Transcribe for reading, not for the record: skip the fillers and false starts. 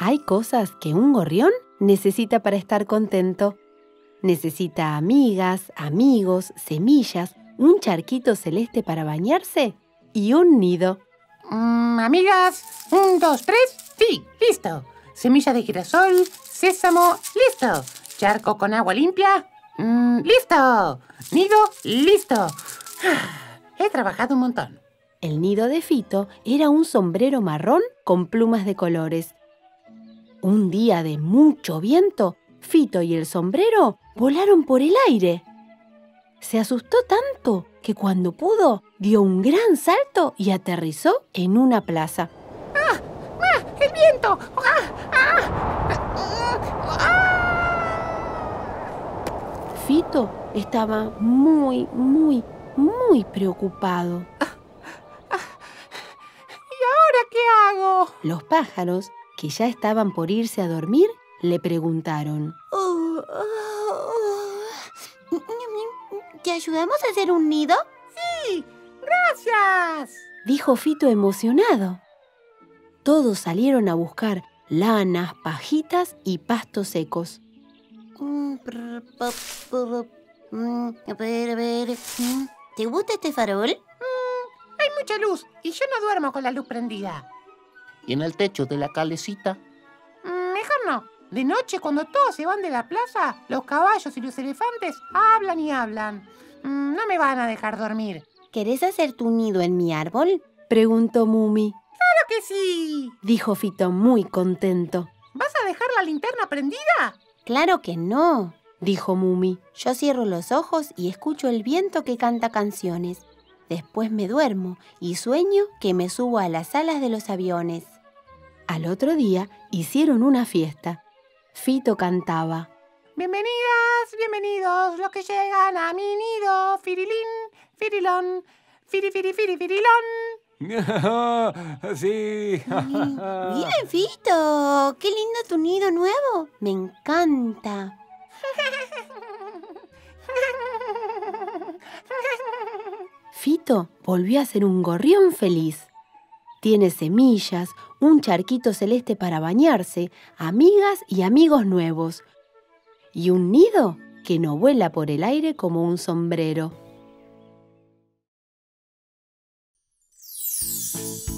Hay cosas que un gorrión necesita para estar contento. Necesita amigas, amigos, semillas, un charquito celeste para bañarse y un nido. Amigas, 1, 2, 3, sí, listo. Semilla de girasol, sésamo, listo. Charco con agua limpia, listo. Nido, listo. He trabajado un montón. El nido de Fito era un sombrero marrón con plumas de colores. Un día de mucho viento, Fito y el sombrero volaron por el aire. Se asustó tanto que cuando pudo, dio un gran salto y aterrizó en una plaza. ¡El viento! Fito estaba muy preocupado. ¿Y ahora qué hago? Los pájaros, que ya estaban por irse a dormir, le preguntaron: ¿Te ayudamos a hacer un nido? ¡Sí! ¡Gracias! dijo Fito emocionado. Todos salieron a buscar lanas, pajitas y pastos secos. A ver. ¿Te gusta este farol? Hay mucha luz y yo no duermo con la luz prendida. ¿Y en el techo de la calecita? Mejor no. De noche, cuando todos se van de la plaza, los caballos y los elefantes hablan y hablan. No me van a dejar dormir. ¿Querés hacer tu nido en mi árbol? Preguntó Mumi. ¡Claro que sí! Dijo Fito muy contento. ¿Vas a dejar la linterna prendida? Claro que no, dijo Mumi. Yo cierro los ojos y escucho el viento que canta canciones. Después me duermo y sueño que me subo a las alas de los aviones. Al otro día hicieron una fiesta. Fito cantaba: Bienvenidas, bienvenidos los que llegan a mi nido. Firilín, firilón, firilón. Sí. Bien, Fito. Qué lindo tu nido nuevo. Me encanta. Fito volvió a ser un gorrión feliz. Tiene semillas, un charquito celeste para bañarse, amigas y amigos nuevos. Y un nido que no vuela por el aire como un sombrero.